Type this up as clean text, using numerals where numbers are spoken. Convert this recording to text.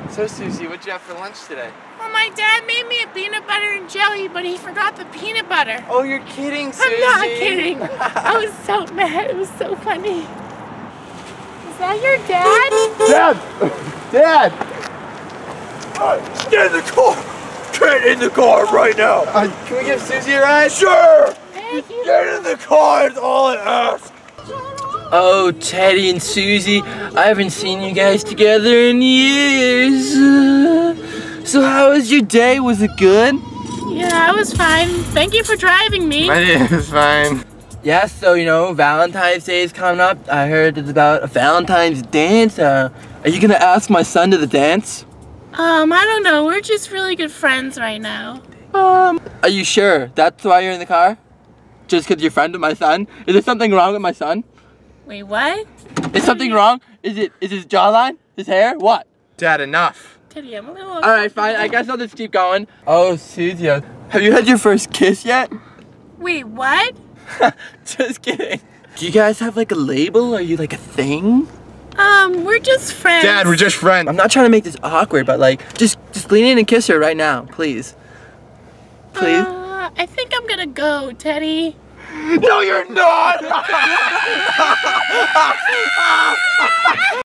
So Susie, what'd you have for lunch today? Well, my dad made me a peanut butter and jelly, but he forgot the peanut butter. Oh, you're kidding, Susie. I'm not kidding. I was so mad. It was so funny. Is that your dad? Dad! Get in the car! Get in the car right now! Can we give Susie a ride? Sure! Thank you. Get in the car, it's all I ask! Oh, Teddy and Susie, I haven't seen you guys together in years. So how was your day? Was it good? Yeah, I was fine. Thank you for driving me. My day was fine. Yeah, so you know, Valentine's Day is coming up. I heard it's about a Valentine's dance. Are you gonna ask my son to the dance? I don't know. We're just really good friends right now. Are you sure? That's why you're in the car? Just because you're friends with my son? Is there something wrong with my son? Wait, what? Is something wrong? Is his jawline? His hair? What? Dad, enough. Teddy, I'm a little... Alright, fine. I guess I'll just keep going. Oh, Susie, have you had your first kiss yet? Wait, what? Just kidding. Do you guys have like a label? Are you like a thing? We're just friends. Dad, we're just friends. I'm not trying to make this awkward, but like, just lean in and kiss her right now, please. Please? I think I'm gonna go, Teddy. No, you're not!